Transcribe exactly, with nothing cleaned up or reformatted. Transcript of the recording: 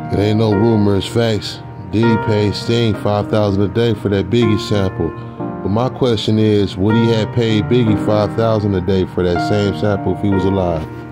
It ain't no rumor, it's facts. Diddy paid Sting five thousand dollars a day for that Biggie sample. But my question is, would he have paid Biggie five thousand dollars a day for that same sample if he was alive?